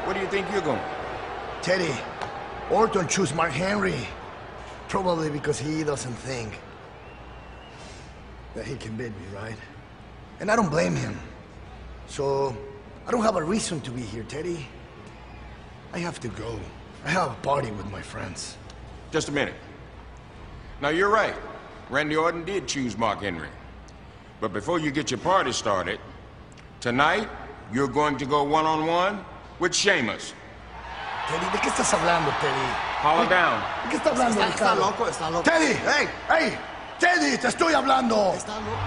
Where do you think you're going? Teddy, Orton chose Mark Henry. Probably because he doesn't think that he can beat me, right? And I don't blame him. So, I don't have a reason to be here, Teddy. I have to go. I have a party with my friends. Just a minute. Now, you're right. Randy Orton did choose Mark Henry. But before you get your party started, tonight, you're going to go one-on-one with Sheamus. Teddy, ¿de qué estás hablando, Teddy? Holler down. ¿De qué está hablando, Ricardo? Está loco. Teddy, hey, hey, Teddy, te estoy hablando. Está loco.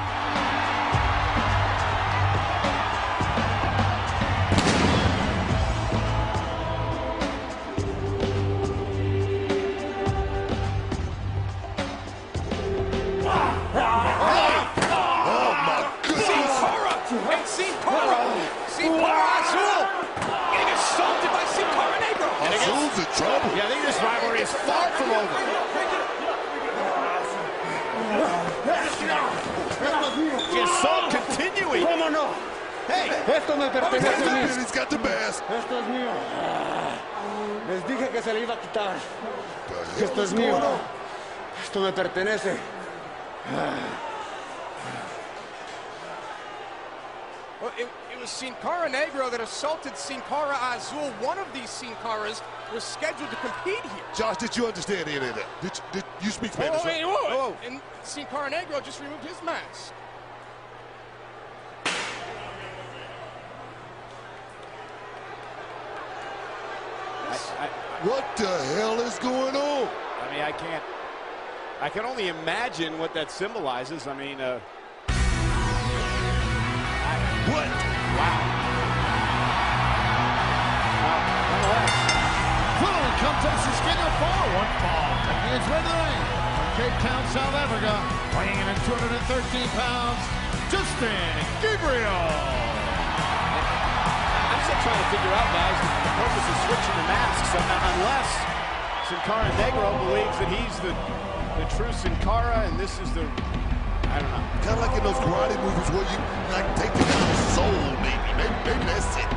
Yeah, I think this rivalry is far from over. The assault continuing. ¿Cómo no? Hey, Esto me pertenece a mí. He's got the best. Esto es mío. Les dije que se le iba a quitar. Esto es mío. Esto me pertenece. Well, it was Sin Cara Negro that assaulted Sin Cara Azul. One of these Sin Caras was scheduled to compete here. Josh, did you understand any of that? Did you speak Spanish? Whoa. And Sin Cara Negro just removed his mask. What the hell is going on? I mean, I can only imagine what that symbolizes. I mean, What? wow. Following contest is scheduled for one fall. Against Red Lane from Cape Town, South Africa, weighing in at 213 pounds, Justin Gabriel. I'm still trying to figure out, guys, the purpose of switching the masks, unless Sin Cara Negro believes that he's the true Sin Cara, and this is the, I don't know. Kind of like in those karate movies where you like take the guy's soul, maybe. Maybe that's it.